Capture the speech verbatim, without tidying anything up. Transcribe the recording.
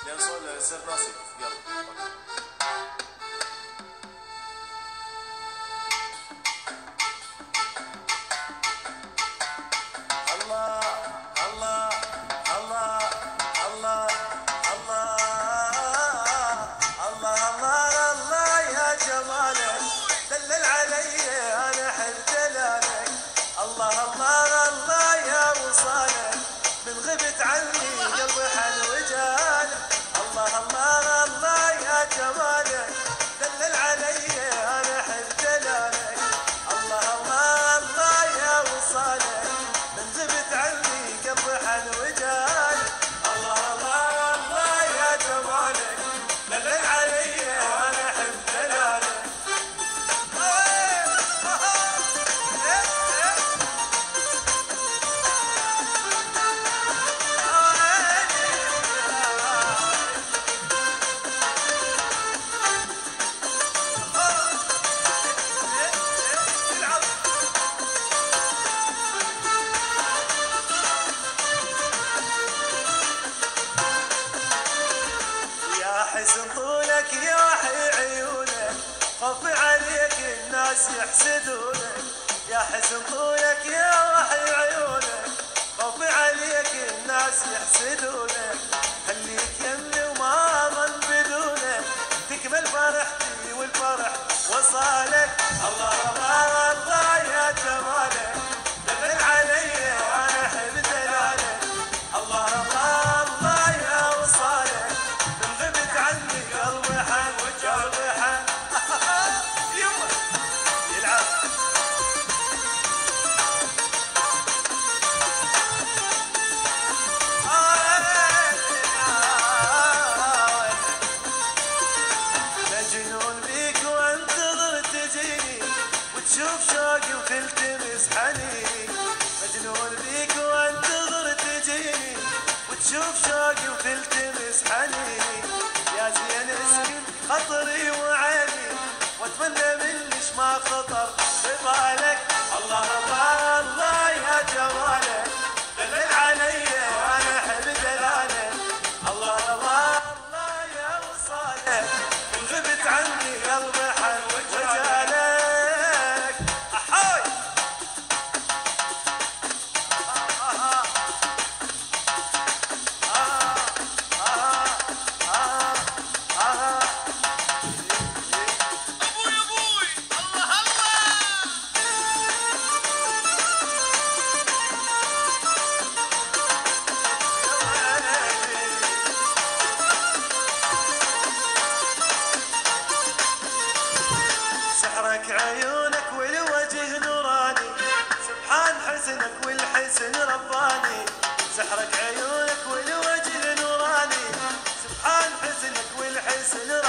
لين صول يصير نصيب. يلا الله الله الله الله الله الله الله الله يا جمالك دلل علي انا احب دلالك. الله الله الله يا وصالك من غبت عني قلبي حن وجالك. الله الله الله يا جمالك دلل علي انا احب دلالك. الله الله الله يا وصالك من غبت عني قلبي حن وجالك. الله الله الله يا جمالك دلل علي انا احب دلالك. حسن طولك ياحي عيونك خف عليك الناس يحسدونك. يا حسن طولك ياحي عيونك خف عليك الناس يحسدونك. خليك يمي وما ظن بدونك تكمل فرحتي والفرح وصالك. الله الله الله يا جمالك دلل علي انا احب دلالك. الله الله الله يا وصالك من غبت عني قلبي حن وقلبي حن. يما يلعب مجنون بيك وانتظر تجيني وتشوف شوقي وتلتمس حنيني. مجنون بيك وانتظر تجيني وتشوف شوقي وتلتمس حنيني. يا زين اسكن خطري وعيني واتمنى منش ما خطر ببالك. الله الله الله يا جمالك دلل علي انا احب دلالك. الله الله الله يا وصالك من غبت عني قلبي حن وجالك. احاي سحرك عيونك والوجه نوراني سبحان حسنك والحسن رباني. سحرك عيونك والوجه نوراني سبحان حسنك والحسن